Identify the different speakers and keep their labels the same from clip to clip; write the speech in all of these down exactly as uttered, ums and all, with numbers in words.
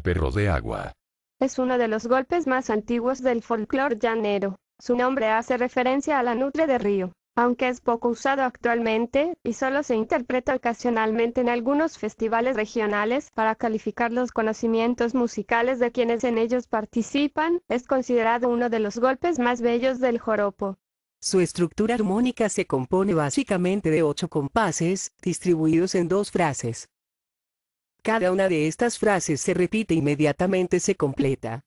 Speaker 1: perro de agua.
Speaker 2: Es uno de los golpes más antiguos del folclore llanero. Su nombre hace referencia a la nutria de río, aunque es poco usado actualmente, y solo se interpreta ocasionalmente en algunos festivales regionales para calificar los conocimientos musicales de quienes en ellos participan. Es considerado uno de los golpes más bellos del joropo.
Speaker 3: Su estructura armónica se compone básicamente de ocho compases, distribuidos en dos frases. Cada una de estas frases se repite e inmediatamente se completa,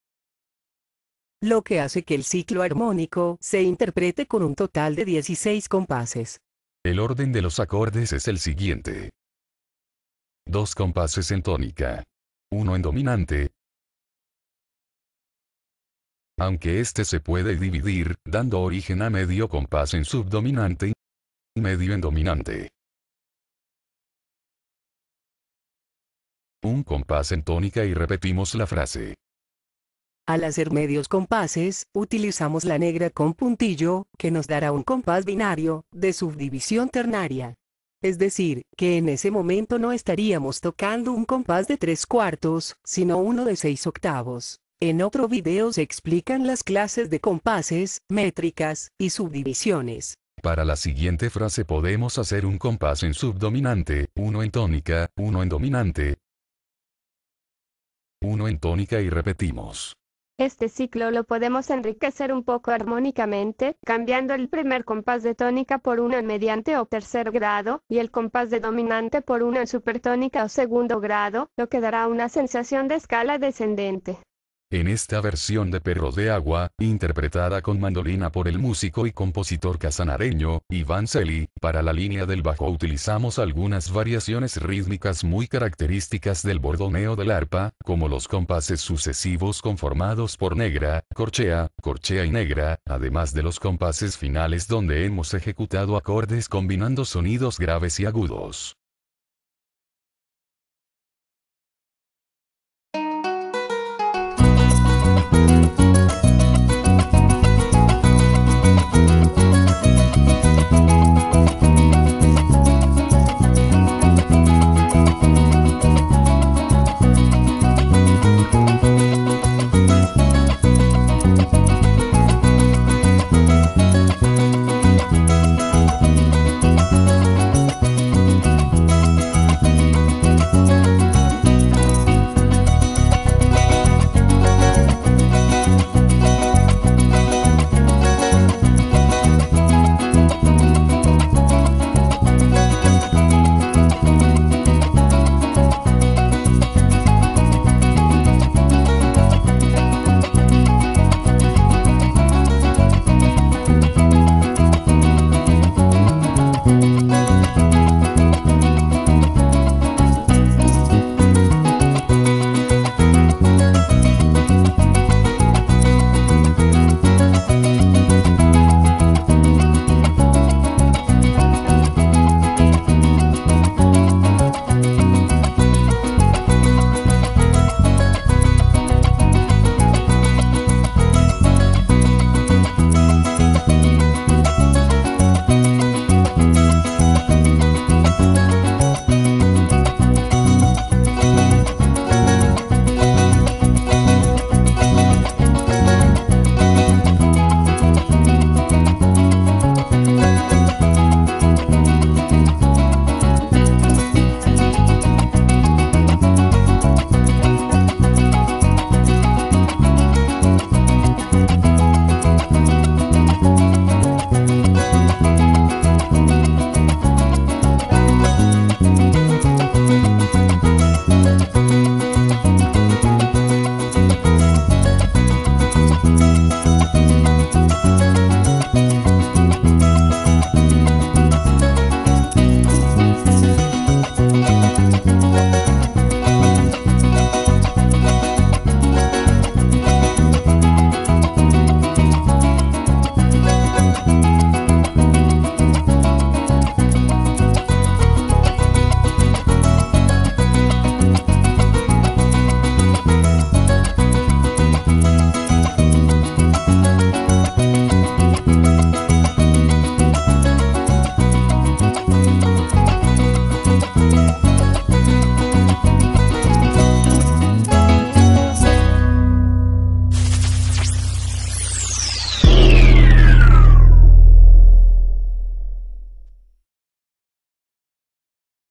Speaker 3: lo que hace que el ciclo armónico se interprete con un total de dieciséis compases.
Speaker 1: El orden de los acordes es el siguiente. Dos compases en tónica. Uno en dominante. Aunque este se puede dividir, dando origen a medio compás en subdominante y medio en dominante. Un compás en tónica y repetimos la frase.
Speaker 3: Al hacer medios compases, utilizamos la negra con puntillo, que nos dará un compás binario, de subdivisión ternaria. Es decir, que en ese momento no estaríamos tocando un compás de tres cuartos, sino uno de seis octavos. En otro video se explican las clases de compases, métricas y subdivisiones.
Speaker 1: Para la siguiente frase podemos hacer un compás en subdominante, uno en tónica, uno en dominante, uno en tónica y repetimos.
Speaker 2: Este ciclo lo podemos enriquecer un poco armónicamente, cambiando el primer compás de tónica por uno en mediante o tercer grado, y el compás de dominante por uno en supertónica o segundo grado, lo que dará una sensación de escala descendente.
Speaker 1: En esta versión de Perro de Agua, interpretada con mandolina por el músico y compositor casanareño, Iván Celi, para la línea del bajo utilizamos algunas variaciones rítmicas muy características del bordoneo del arpa, como los compases sucesivos conformados por negra, corchea, corchea y negra, además de los compases finales donde hemos ejecutado acordes combinando sonidos graves y agudos.